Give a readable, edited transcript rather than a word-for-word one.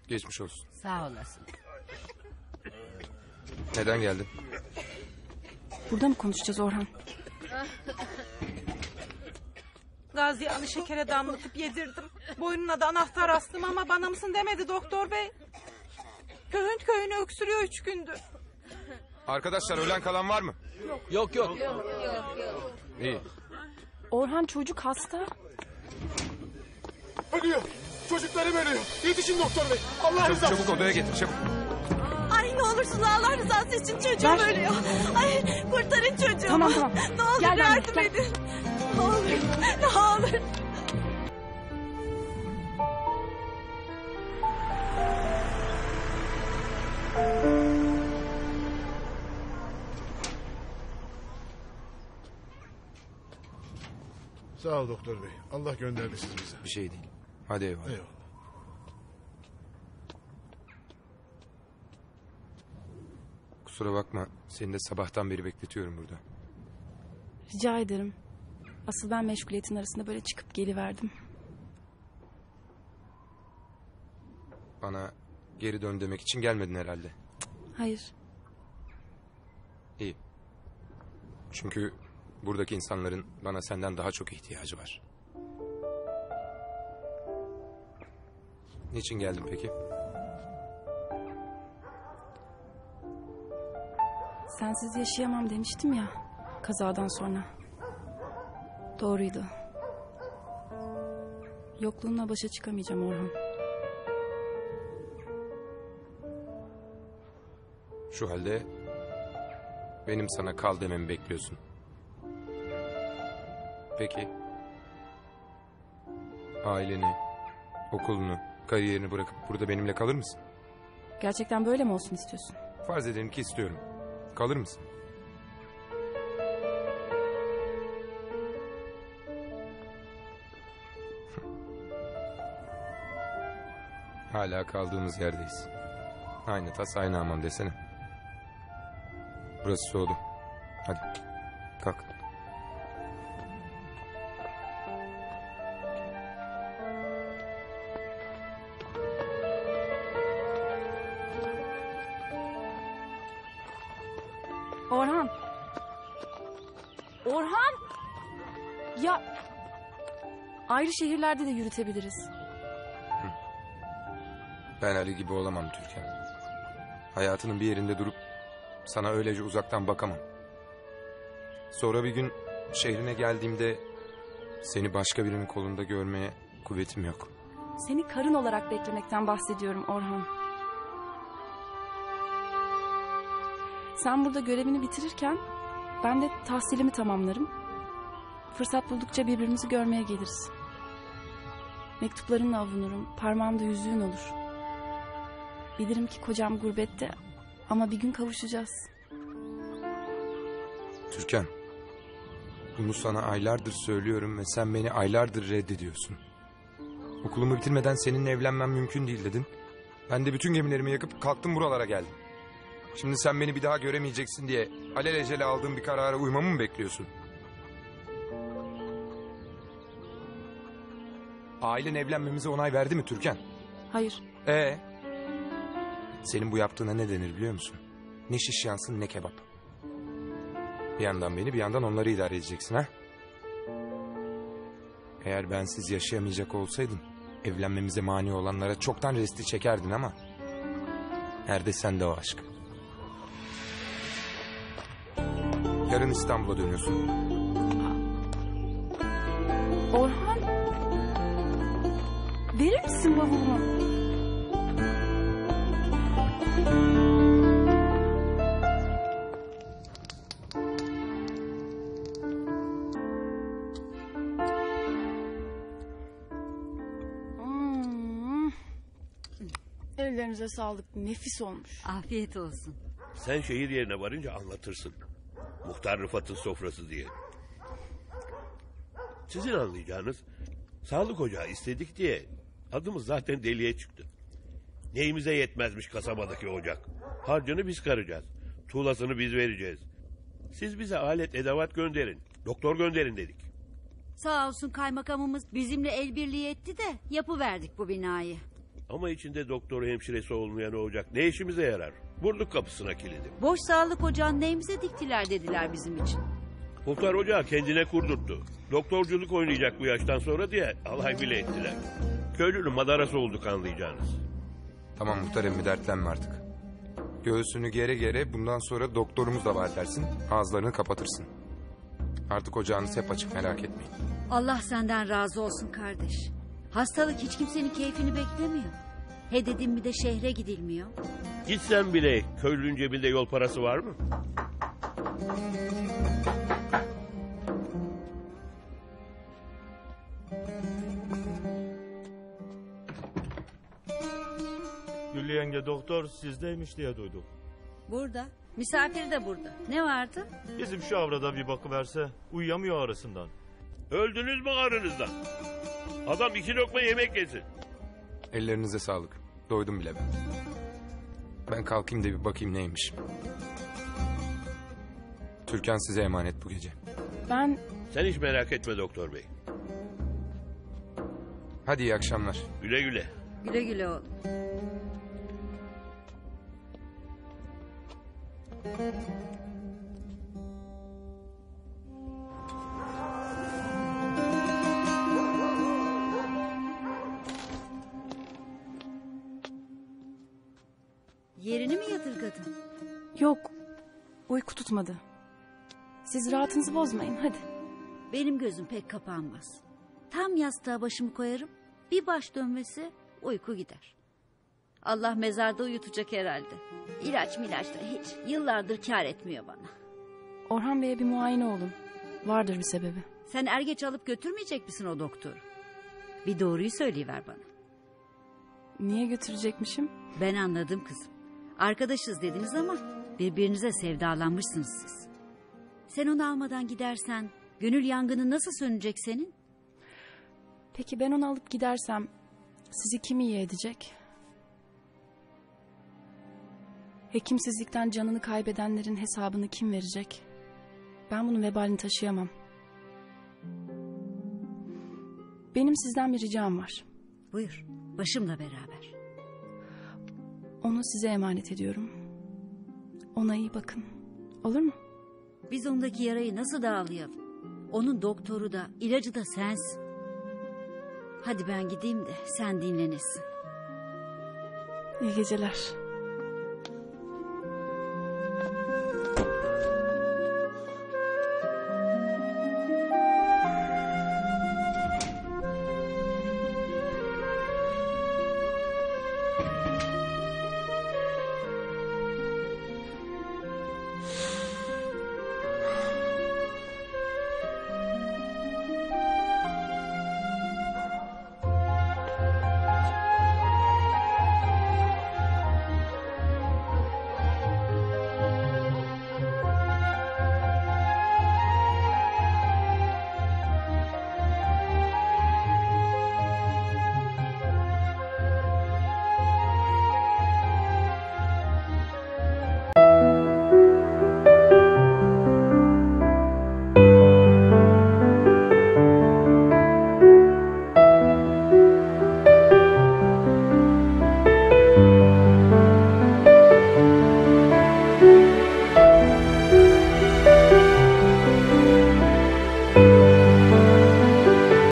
Geçmiş olsun. Sağ olasın. Neden geldin? Burada mı konuşacağız Orhan? Gazi'ye Ali şekere damlatıp yedirdim. Boynuna da anahtar astım ama bana mısın demedi doktor bey. Köyünü öksürüyor 3 gündür. Arkadaşlar ölen kalan var mı? Yok. İyi. Orhan çocuk hasta. Ölüyor. Çocuklarım ölüyor. Yetişin doktor bey. Allah rızası için. Çabuk odaya getir çabuk. Ay ne olursun Allah rızası için çocuğum ölüyor. Ay kurtarın çocuğumu. Tamam. Ne olur Gel yardım gel. edin. Ne olur. Ne olur. Sağ ol doktor bey. Allah gönderdi sizi bize. Bir şey değil. Hadi eyvallah. Eyvallah. Kusura bakma. Seni de sabahtan beri bekletiyorum burada. Rica ederim. Asıl ben meşguliyetin arasında böyle çıkıp geliverdim. Bana geri dön demek için gelmedin herhalde. Hayır. İyi. Çünkü buradaki insanların bana senden daha çok ihtiyacı var. Niçin geldin peki? Sensiz yaşayamam demiştim ya kazadan sonra. Doğruydu. Yokluğunla başa çıkamayacağım Orhan. Şu halde benim sana kal dememi bekliyorsun. Peki. Aileni, okulunu, kariyerini bırakıp burada benimle kalır mısın? Gerçekten böyle mi olsun istiyorsun? Farz edelim ki istiyorum. Kalır mısın? Hala kaldığımız yerdeyiz. Aynı tas aynı aman desene. Burası soğudu. Hadi kalk. Orhan. Orhan. Ya ayrı şehirlerde de yürütebiliriz. Ben Ali gibi olamam Türkan. Hayatının bir yerinde durup sana öylece uzaktan bakamam. Sonra bir gün şehrine geldiğimde seni başka birinin kolunda görmeye kuvvetim yok. Seni karın olarak beklemekten bahsediyorum Orhan. Sen burada görevini bitirirken ben de tahsilimi tamamlarım. Fırsat buldukça birbirimizi görmeye geliriz. Mektuplarınla avunurum, parmağımda yüzüğün olur. Bilirim ki kocam gurbette ama bir gün kavuşacağız. Türkan, bunu sana aylardır söylüyorum ve sen beni aylardır reddediyorsun. Okulumu bitirmeden seninle evlenmem mümkün değil dedin. Ben de bütün gemilerimi yakıp kalktım buralara geldim. Şimdi sen beni bir daha göremeyeceksin diye alelacele aldığım bir karara uymamı mı bekliyorsun? Ailen evlenmemize onay verdi mi Türkan? Hayır. Senin bu yaptığına ne denir biliyor musun? Ne şiş yansın ne kebap. Bir yandan beni bir yandan onları idare edeceksin ha? Eğer bensiz yaşayamayacak olsaydın evlenmemize mani olanlara çoktan resti çekerdin ama nerede sende o aşk? Yarın İstanbul'a dönüyorsun. Orhan. Verir misin bavulumu? Ellerinize sağlık. Nefis olmuş. Afiyet olsun. Sen şehir yerine varınca anlatırsın. Muhtar Rıfat'ın sofrası diye. Sizin anlayacağınız sağlık ocağı istedik diye adımız zaten deliye çıktı. Neyimize yetmezmiş kasabadaki ocak. Harcını biz karacağız. Tuğlasını biz vereceğiz. Siz bize alet edevat gönderin. Doktor gönderin dedik. Sağ olsun kaymakamımız bizimle el birliği etti de yapıverdik bu binayı. Ama içinde doktoru hemşiresi olmayan olacak. Ne işimize yarar? Vurduk kapısına kilidi. Boş sağlık ocağını neyimize diktiler dediler bizim için. Muhtar ocağı kendine kurdurttu. Doktorculuk oynayacak bu yaştan sonra diye alay bile ettiler. Köylünün madarası olduk anlayacağınız. Tamam muhtar emmi, dertlenme artık. Göğsünü gere gere bundan sonra doktorumuz da var dersin. Ağızlarını kapatırsın. Artık ocağınız hep açık, merak etmeyin. Allah senden razı olsun kardeş. Hastalık hiç kimsenin keyfini beklemiyor. He dedim mi de şehre gidilmiyor. Gitsen bile köylünün cebinde yol parası var mı? Güllü yenge doktor sizdeymiş diye duyduk. Burada. Misafir de burada. Ne vardı? Bizim şu avrada bir bakıverse uyuyamıyor arasından. Öldünüz mü ağrınızdan? Adam 2 lokma yemek yesin. Ellerinize sağlık. Doydum bile ben. Ben kalkayım da bir bakayım neymiş. Türkan size emanet bu gece. Ben Sen hiç merak etme doktor bey. Hadi iyi akşamlar. Güle güle. Güle güle oğlum. Yerini mi yadırgadın? yok. Uyku tutmadı. Siz rahatınızı bozmayın hadi. Benim gözüm pek kapanmaz. Tam yastığa başımı koyarım. Bir baş dönmesi uyku gider. Allah mezarda uyutacak herhalde. İlaç milaç da hiç yıllardır kâr etmiyor bana. Orhan Bey'e bir muayene olun. Vardır bir sebebi. Sen er geç alıp götürmeyecek misin o doktoru? Bir doğruyu söyleyiver bana. Niye götürecekmişim? Ben anladım kızım. Arkadaşız dediniz ama birbirinize sevdalanmışsınız siz. Sen onu almadan gidersen gönül yangını nasıl sönecek senin? Peki ben onu alıp gidersem sizi kim iyi edecek? Hekimsizlikten canını kaybedenlerin hesabını kim verecek? Ben bunun vebalini taşıyamam. Benim sizden bir ricam var. Buyur, başımla beraber. Onu size emanet ediyorum. Ona iyi bakın. Olur mu? Biz ondaki yarayı nasıl dağılayalım? Onun doktoru da, ilacı da sensin. Hadi ben gideyim de sen dinlenesin. İyi geceler.